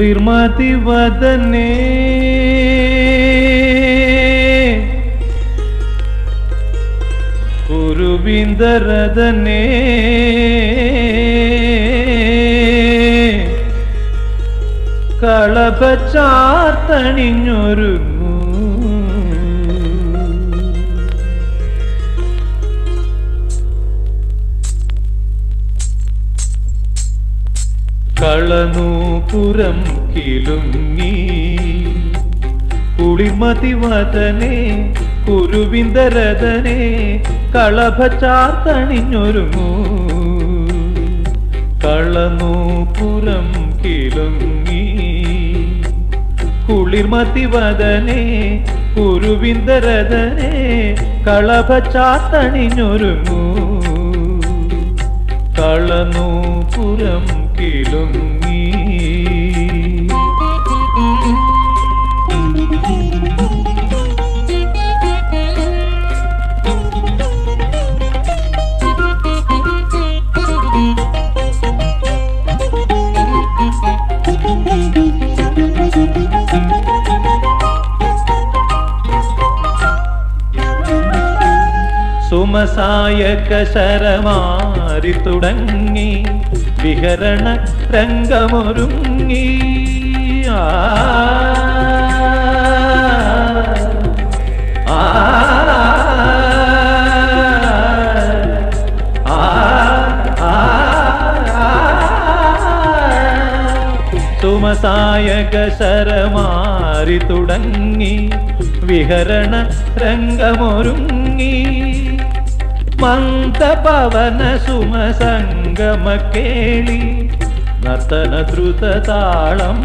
കുളിർമതി വദനേ കുരുവിന്ദരദനേ കളഭച്ചാർത്തണിഞ്ഞൊരുങ്ങൂ കളനൂപുരം കിലുങ്ങി കുളിർമതി വദനേ കുരുവിന്ദരദനേ കളഭച്ചാർത്തണിഞ്ഞൊരുങ്ങൂ കളനൂപുരം കിലുങ്ങി കുളിർമതി വദനേ കുരുവിന്ദരദനേ കളഭച്ചാർത്തണിഞ്ഞൊരുങ്ങൂ കളനൂപുരം കിലുങ്ങി സുമസായക ശരമാരി തുടങ്ങി വിഹരണ രംഗമൊരുങ്ങി സുമസായക ശരമാരി തുടങ്ങി വിഹരണ രംഗമൊരുങ്ങി മന്ദപവന സുമസംഗമ കേളി നർത്തന ദ്രുതതാളം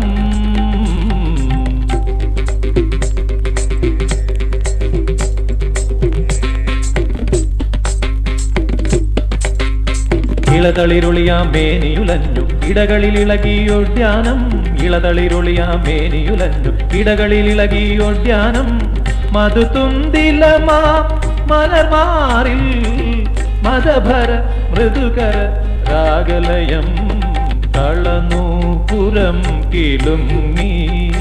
ഇളതളിരുളിയാം മേനിയുലഞ്ഞു ഇടകളിലിളകിയൊഡ്യാനം ഇളതളിരുളിയാം മേനിയുലഞ്ഞു ഇടകളിലിളകിയൊഡ്യാനം മധുതുന്തിലമാ മലർമാറിൽ മദഭര മൃദുകര രാഗലയം കളനൂപുരം കിലുങ്ങി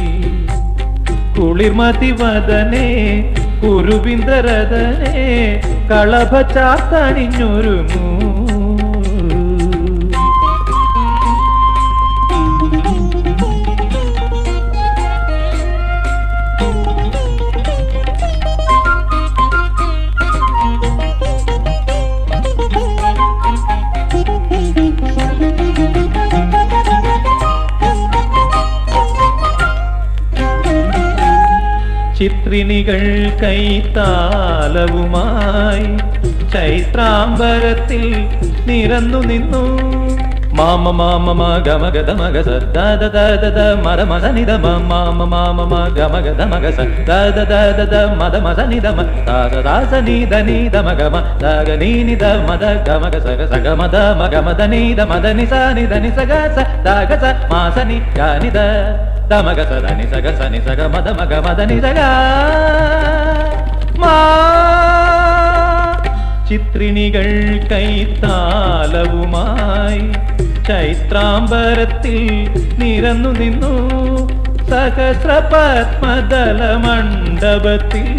കുളിർമതി വദനേ കുരുവിന്ദരദനേ കളഭച്ചാർത്തണിഞ്ഞൊരുങ്ങൂ ചിത്രിനികൾ കൈത്താലവുമായി ചൈത്രാംബരത്തിൽ നിരന്നു നിന്നു മാമ മാമ ഗമഗത മഗ സദ മദ മദ നിദ മാമ മാമ ഗമഗത മഗ സദ മദ മദ നിദ ദാസ നിദ നിദ മഗമ ദഗ നീ നിദ മദ ഗമഗ സഗ സഗ മദ മഗ മദ നിദ മദ നിസ നിദ നിസ ഗ സ ദഗ സ മാസ നി ഗ നിദ ദമഗ സദ നി സഗ സ നി സഗ മദ മഗ മദ നി സഗ മാ ചിത്രിനികൾ കൈത്താലവുമായി ചൈത്രാംബരത്തിൽ നിരന്നു നിന്നു സഹസ്രപത്മദല മണ്ഡപത്തിൽ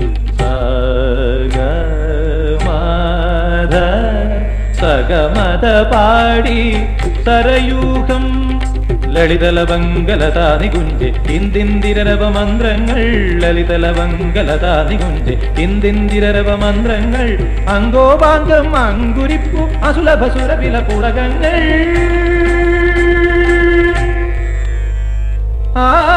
സഗമദ സഗമദ പാടി സരയൂഹം ലളിതലവങ്കലതാ നികുഞ്ചെ ഇന്ദിന്ദിരരവ മന്ത്രങ്ങൾ ലളിതലവങ്കലതാ നികുഞ്ചെ ഇന്ദിന്ദിരരവ മന്ത്രങ്ങൾ അങ്കോപാംഗം അങ്കുരിപ്പു അസുലഭ സുരവില പുളകങ്ങൾ